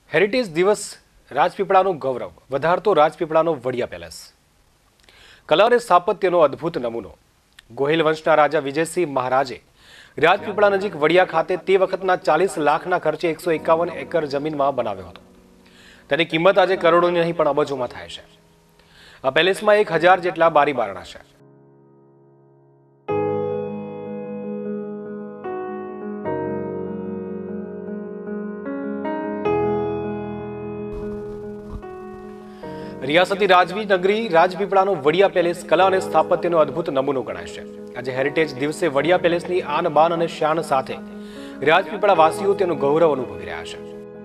Heritage દિવસ રાજપીપળાનું ગૌરવ વધારતો રાજપીપળાનો Vadia palace. કલા અને સ્થાપત્યનો અદ્ભુત નમૂનો. ગોહિલ વંશના રાજા વિજયસિંહ મહારાજે રાજપીપળા નજીક વડિયા ખાતે તે વખતના 40 લાખના ખર્ચે 151 એકર જમીનમાં બનાવ્યો હતો. તેની કિંમત આજે કરોડોની નહીં પણ અબજોમાં થાય છે. આ પેલેસમાં 1000 જેટલા બારી બારણા છે. રિયાસતી રાજવી નગરી રાજપીપળાનો વડિયા પેલેસ કલા અને સ્થાપત્યનો અદ્ભુત નમૂનો ગણાય છે. આજે હેરિટેજ દિવસે વડિયા પેલેસની આન બાન અને શાન સાથે રાજપીપળા વાસીઓ તેનું ગૌરવ અનુભવી રહ્યા છે.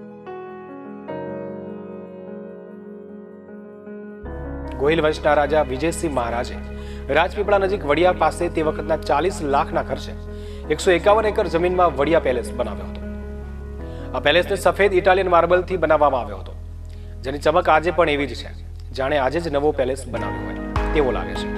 ગોહિલ વંશના રાજા વિજયસિંહ મહારાજે રાજપીપળા નજીક વડિયા પાસે તે વખતના 40 લાખના ખર્ચે 151 એકર જમીનમાં વડિયા પેલેસ બનાવ્યો હતો. આ પેલેસને સફેદ ઇટાલિયન માર્બલથી બનાવવામાં આવ્યો હતો, જેની ચમક આજે પણ એવી જ છે જાણે આજે જ નવો પેલેસ બનાવ્યો હોય તેવો લાગે છે.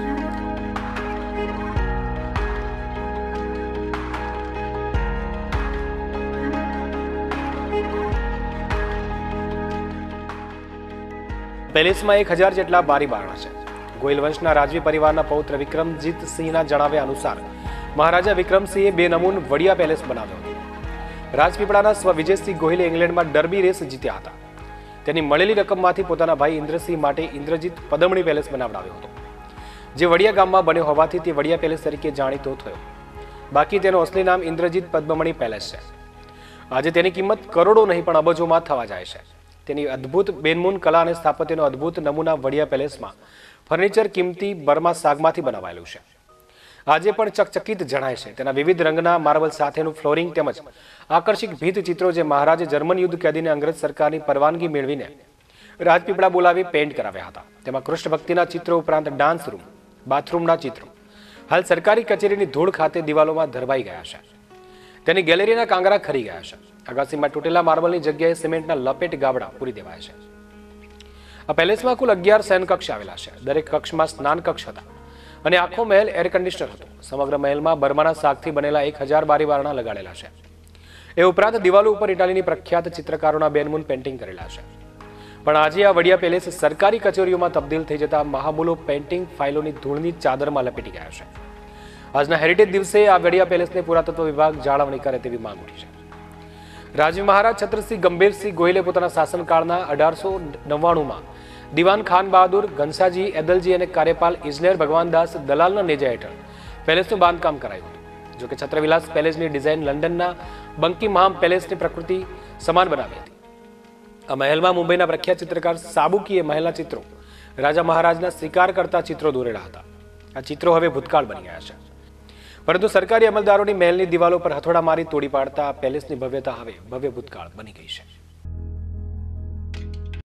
પેલેસમાં 1000 જેટલા બારી બારણા છે. ગોહિલ વંશના રાજવી પરિવારના પૌત્ર વિક્રમજીત સિંહના જણાવ્યા અનુસાર મહારાજા વિક્રમસિંહે 2 નમૂન વડિયા પેલેસ બનાવ્યો હતો. રાજપીપળાના સ્વ વિજયસિંહ ગોહિલે ઇંગ્લેન્ડમાં ડર્બી રેસ જીત્યા હતા. તેની મળેલી રકમમાંથી પોતાના ભાઈ ઇન્દ્રસિંહ માટે ઇન્દ્રજીત પદમણી પેલેસ બનાવડાવ્યો હતો, જે વડિયા ગામમાં બન્યો હોવાથી તે વડિયા પેલેસ તરીકે જાણીતો થયો. બાકી તેનું અસલી નામ ઇન્દ્રજીત પદ્મમણી પેલેસ છે. આજે તેની કિંમત કરોડો નહીં પણ અબજોમાં થવા જાય છે. તેની અદ્ભુત બેનમૂન કલા અને સ્થાપત્યનો અદ્ભુત નમૂના વડિયા પેલેસમાં ફર્નિચર કિંમતી બર્મા સાગમાંથી બનાવાયેલું છે. આજે પણ ચકચકિત જણાય છે. તેના વિવિધ રંગના માર્બલ સાથેનું ફ્લોરિંગ તેમજ આકર્ષક ભીંત ચિત્રો જે મહારાજે જર્મન યુદ્ધ કેદીને અંગ્રેજ સરકારની પરવાનગી મેળવીને રાજપીપળા બોલાવી પેઇન્ટ કરાવ્યા હતા. તેમાં કૃષ્ણ ભક્તિના ચિત્રો ઉપરાંત ડાન્સ રૂમ, બાથરૂમના ચિત્રો હાલ સરકારી કચેરીની ધૂળ ખાતે દિવાલોમાં ધરવાઈ ગયા છે. તેની ગેલેરીના કાંગરા ખરી ગયા છે. અગાસીમાં તૂટેલા માર્બલની જગ્યાએ સિમેન્ટના લપેટ ગાબડા પૂરી દેવાય છે. આ પેલેસમાં કુલ 11 શયનકક્ષ આવેલા છે. દરેક કક્ષમાં સ્નાન કક્ષ હતા અને આખો મહેલ એર કન્ડિશનર હતો. સમગ્ર મહેલમાં બર્માના સાગથી બનેલા 1000 બારી બારણા લગાડેલા છે. એ ઉપરાંત દિવાલો ઉપર ઇટાલીની પ્રખ્યાત ચિત્રકારોના બેનમૂન પેઇન્ટિંગ કરેલા છે. પણ આજે આ વડિયા પેલેસ સરકારી કચેરીઓમાં તબદીલ થઈ જતા મહામૂલો પેઇન્ટિંગ ફાઇલોની ધૂળની ચાદરમાં લપેટી ગયા છે. આજના હેરિટેજ દિવસે આ વડિયા પેલેસને પુરાતત્વ વિભાગ જાળવણી કરે તેવી માંગ ઉઠી છે. રાજવી મહારાજ છત્રસિંહ ગંભીરસિંહ ગોહિલે પોતાના શાસનકાળના 1899માં દિવાન ખાન બહાદુર, ઘનસાજી એદલજી અને કાર્યપાલ ઇજનેર ભગવાનદાસ દલાલના નેજા હેઠળ પેલેસનું બાંધકામ કરાયું હતું. જોકે છત્રવિલાસ પેલેસની ડિઝાઇન લંડનના બંકિમહામ પેલેસની પ્રકૃતિ સમાન બનાવી હતી. આ મહેલમાં મુંબઈના પ્રખ્યાત ચિત્રકાર સાબુકીએ મહેલના ચિત્રો રાજા મહારાજના શિકાર કરતા ચિત્રો દોરેલા હતા. આ ચિત્રો હવે ભૂતકાળ બની ગયા છે, પરંતુ સરકારી અમલદારોની મહેલની દિવાલો પર હથોડા મારી તોડી પાડતા પેલેસની ભવ્યતા હવે ભવ્ય ભૂતકાળ બની ગઈ છે.